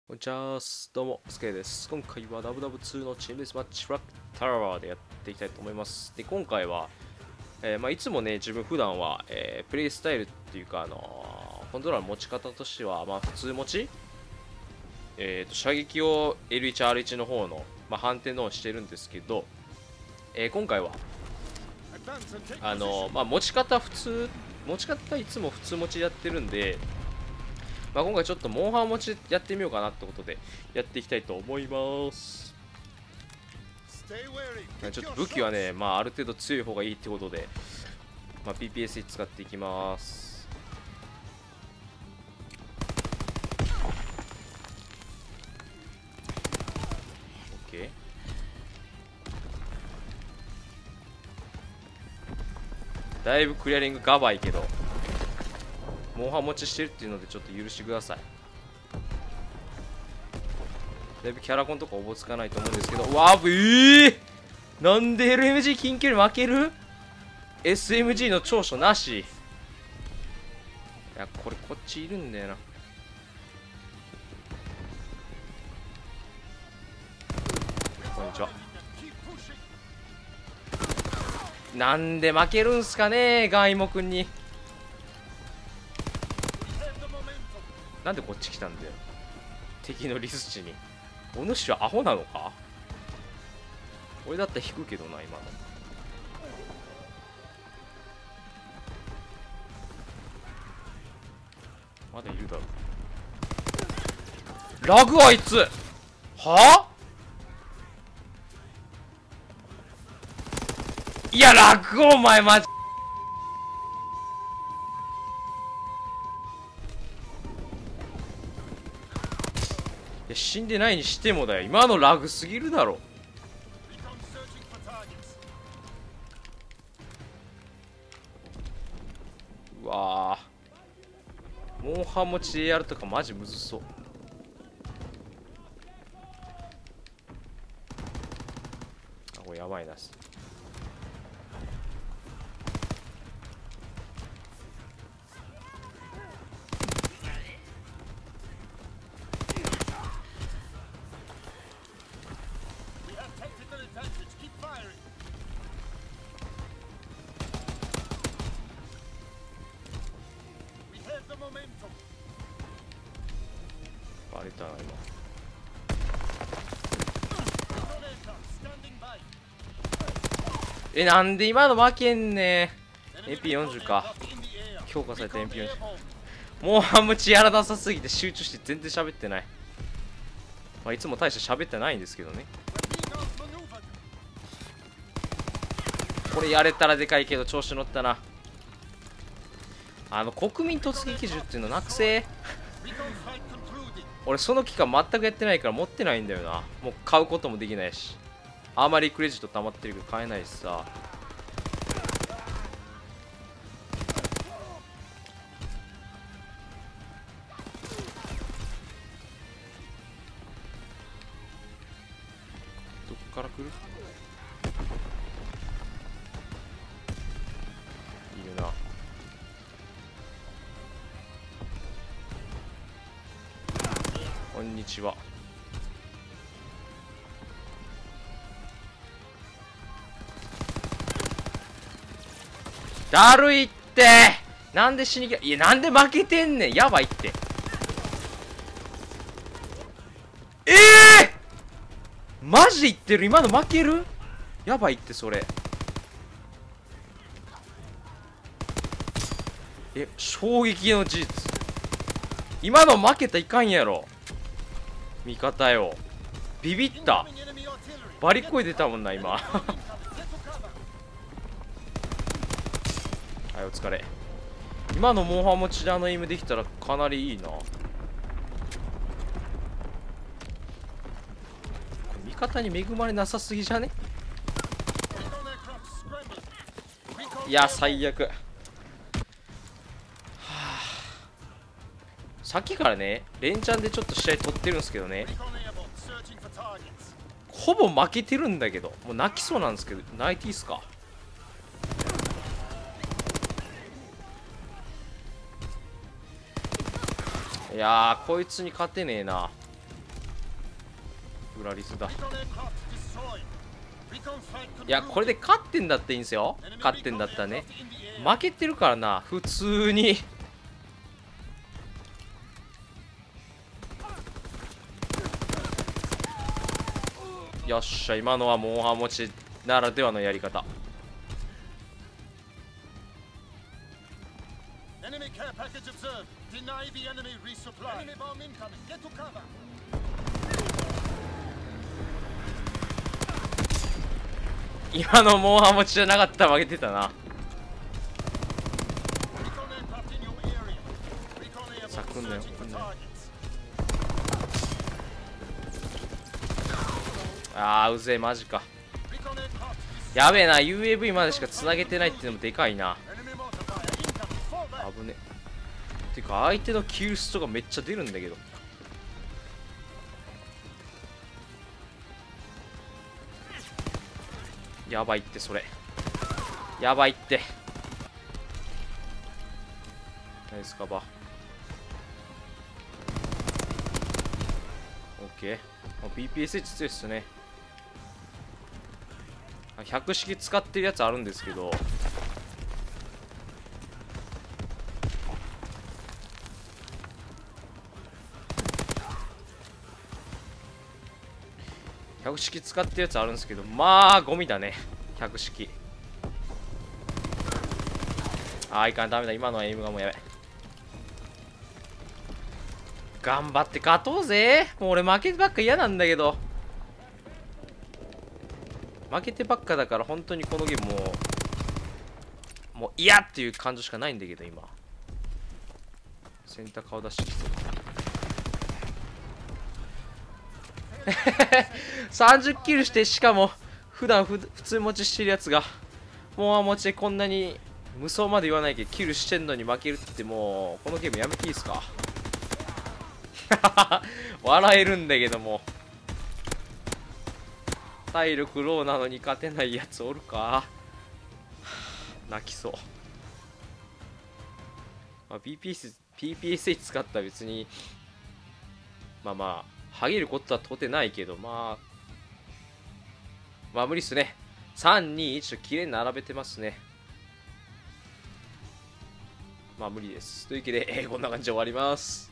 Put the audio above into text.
こんにちは、どうも、スケです。今回はダブダブ2のチームデスマッチフラッグタワーでやっていきたいと思います。で、今回は、いつもね、自分普段は、プレイスタイルっていうか、コントローラーの持ち方としては、普通持ち、射撃を L1、R1 の方の、反転のをしてるんですけど、今回は、持ち方いつも普通持ちやってるんで、今回ちょっとモンハン持ちやってみようかなってことでやっていきたいと思います。ちょっと武器はね、ある程度強い方がいいってことで、PPS 使っていきます。OK。だいぶクリアリングガバいけど、モンハン持ちしてるっていうのでちょっと許してください。だいぶキャラコンとかおぼつかないと思うんですけど、なんで LMG 近距離負ける？ SMG の長所なし。いや、これこっちいるんだよな。こんにちは。なんで負けるんすかね、ガンイモくんに。なんでこっち来たんだよ、敵のリスチに。お主はアホなのか？俺だったら引くけどな、今の。まだいるだろ。ラグあいつはぁ。いや、ラグお前マジ。いや、死んでないにしてもだよ、今のラグすぎるだろ。うわぁ、モンハン持ちでやるとかマジむずそう。あ、これやばいな。バレたな今。なんで今の負けんねん。 MP40 か、強化された MP40。もうハムチやらなさすぎて集中して全然喋ってない。いつも大して喋ってないんですけどね。これやれたらでかいけど調子乗ったな。国民突撃銃っていうのなくせ。俺その期間全くやってないから持ってないんだよな。もう買うこともできないし、あまりクレジット溜まってるけど買えないしさ。どっから来る？いるな。こんにちは。だるいって。なんで死にきゃ、いや、なんで負けてんねん。やばいって。マジで言ってる？今の負ける？やばいってそれ。衝撃の事実。今の負けたらいかんやろ。味方よ、ビビった。バリ声出たもんな今。はい、お疲れ。今のモンハン持ちでエイムできたらかなりいいな。これ味方に恵まれなさすぎじゃね？いや、最悪。さっきからね、連チャンでちょっと試合取ってるんですけどね、ほぼ負けてるんだけど、もう泣きそうなんですけど、泣いていいっすか？いやー、こいつに勝てねえな。 グラリスだ。いや、これで勝ってんだっていいんですよ。勝ってんだったらね。負けてるからな、普通に。よっしゃ、今のはモンハン持ちならではのやり方。今のモンハン持ちじゃなかったら負けてたな。さあ、来んなよ、来んなよ。あー、うぜえ、マジか。やべえな、 UAV までしかつなげてないっていうのもでかいな。危ね。てか相手のキルストがめっちゃ出るんだけど。やばいって、それやばいって。ナイスカバー。オッケー。BPSH 強いっすね。100式使ってるやつあるんですけど、100式使ってるやつあるんですけど、まあゴミだね、100式。あー、いかん、ダメだ、今のはエイムがもうやべ。頑張って勝とうぜ。もう俺負けばっか嫌なんだけど、負けてばっかだから本当にこのゲームもう嫌っていう感情しかないんだけど、今センター顔出してきそう。30キルして、しかも普段普通持ちしてるやつがもう持ちでこんなに無双まで言わないけどキルしてんのに負けるって、もうこのゲームやめていいですか。笑えるんだけども、体力ローなのに勝てないやつおるか。泣きそう。まあ、PPSH 使ったら別にまあはげることはとてないけど、まあ無理っすね。3、2、1と綺麗に並べてますね。まあ無理です。というわけで、こんな感じで終わります。